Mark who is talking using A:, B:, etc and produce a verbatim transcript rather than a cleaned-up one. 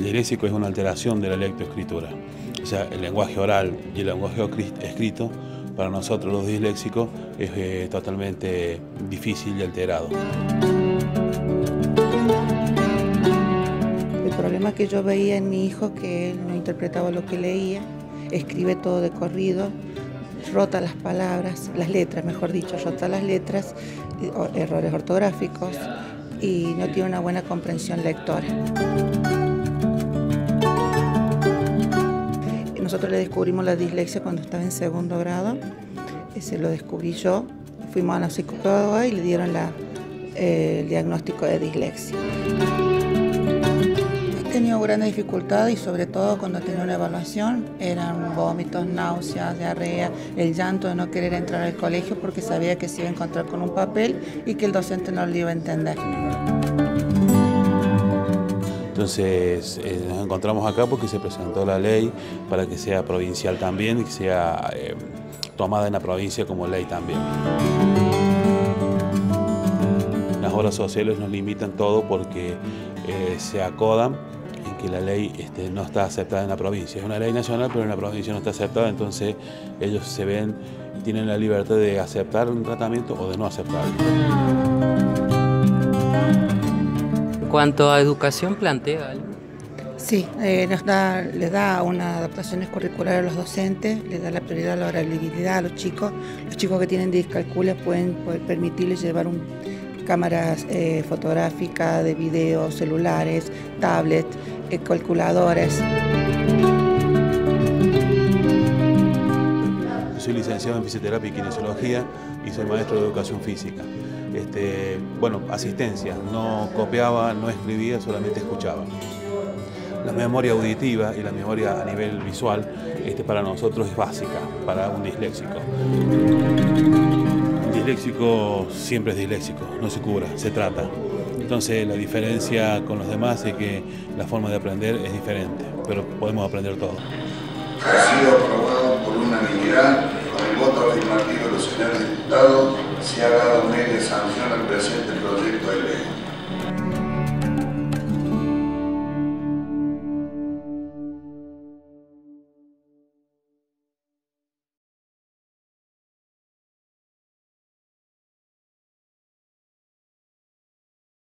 A: disléxico es una alteración de la lectoescritura. O sea, el lenguaje oral y el lenguaje escrito, para nosotros los disléxicos, es eh, totalmente difícil y alterado.
B: El problema que yo veía en mi hijo, que él no interpretaba lo que leía, escribe todo de corrido, rota las palabras, las letras, mejor dicho, rota las letras, errores ortográficos y no tiene una buena comprensión lectora. Nosotros le descubrimos la dislexia cuando estaba en segundo grado, ese lo descubrí yo, fuimos a la psicopedagoga y le dieron la, eh, el diagnóstico de dislexia. He tenido grandes dificultades y sobre todo cuando tenía una evaluación eran vómitos, náuseas, diarrea, el llanto de no querer entrar al colegio porque sabía que se iba a encontrar con un papel y que el docente no lo iba a entender.
A: Entonces eh, nos encontramos acá porque se presentó la ley para que sea provincial también y que sea eh, tomada en la provincia como ley también. Las obras sociales nos limitan todo porque eh, se acodan en que la ley este, no está aceptada en la provincia. Es una ley nacional, pero en la provincia no está aceptada, entonces ellos se ven y tienen la libertad de aceptar un tratamiento o de no aceptarlo.
C: En cuanto a educación, ¿plantea algo?
B: Sí, eh, nos da, les da unas adaptaciones curriculares a los docentes, les da la prioridad a la oralidad a los chicos. Los chicos que tienen discalculia pueden, pueden permitirles llevar un, cámaras eh, fotográficas, de video, celulares, tablets, eh, calculadores.
A: Yo soy licenciado en fisioterapia y kinesiología y soy maestro de educación física. Este, bueno, asistencia, no copiaba, no escribía, solamente escuchaba. La memoria auditiva y la memoria a nivel visual este, para nosotros es básica, para un disléxico. Un disléxico siempre es disléxico, no se cura, se trata. Entonces la diferencia con los demás es que la forma de aprender es diferente, pero podemos aprender todo.
D: Ha sido aprobado por unanimidad, con el voto afirmativo de los señores diputados, se ha dado media sanción al presente proyecto de ley.